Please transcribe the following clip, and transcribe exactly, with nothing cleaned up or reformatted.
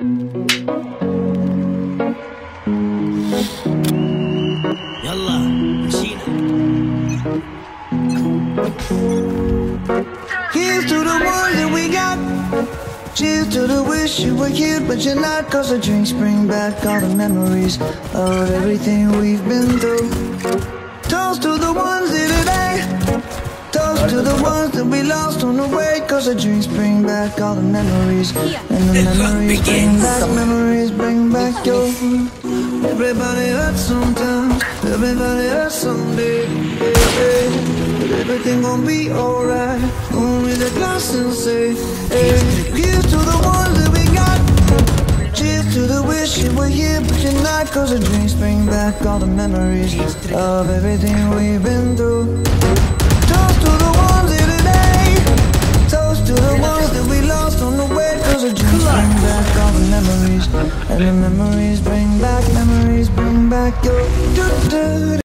يلا مشينا. Here's to the ones that we got. Cheers to the wish you were here but you're not. Cause the drinks bring back all the memories of everything we've been through. Toast to the ones here today. Toast to the ones that we lost on the way. Cause the drinks bring back all the memories. And the memories bring back, memories bring back your. Everybody hurts sometimes, everybody hurts someday, yeah, yeah. But everything gon' be alright. Only the glass and say, hey. Here's to the ones that we got. Cheers to the wish you were here but you're not. Cause the drinks bring back all the memories of everything we've been through. Toast to the ones here today. Toast to the ones that we lost on the way. Cause the drinks bring back all the memories. And the memories bring back, memories bring back your.